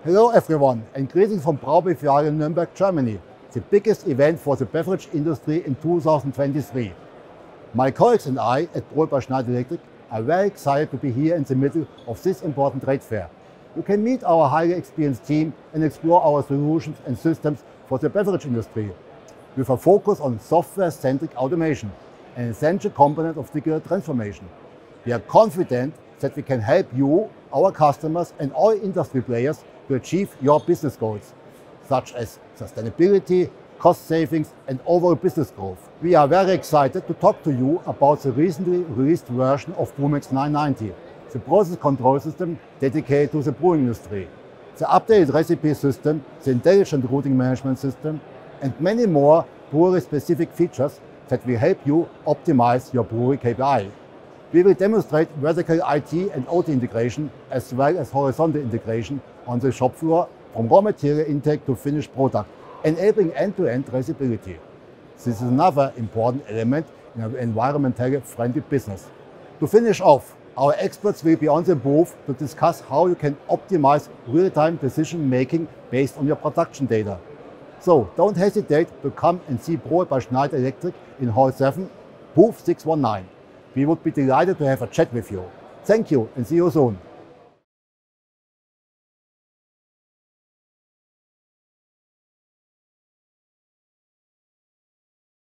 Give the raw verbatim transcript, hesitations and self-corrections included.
Hello everyone, and greetings from Braubevial in Nuremberg, Germany, the biggest event for the beverage industry in two thousand twenty-three. My colleagues and I at Brauerei Schneider Electric are very excited to be here in the middle of this important trade fair. You can meet our highly experienced team and explore our solutions and systems for the beverage industry, with a focus on software-centric automation, an essential component of digital transformation. We are confident that we can help you, our customers and all industry players to achieve your business goals, such as sustainability, cost savings and overall business growth. We are very excited to talk to you about the recently released version of BrewMax nine ninety, the process control system dedicated to the brewing industry, the updated recipe system, the intelligent routing management system, and many more brewery-specific features that will help you optimize your brewery K P I. We will demonstrate vertical I T and O T integration as well as horizontal integration on the shop floor from raw material intake to finished product, enabling end-to-end traceability. This is another important element in an environmentally friendly business. To finish off, our experts will be on the booth to discuss how you can optimize real-time decision-making based on your production data. So don't hesitate to come and see Brauerei Schneider Electric in Hall seven, booth six one nine. We would be delighted to have a chat with you. Thank you and see you soon.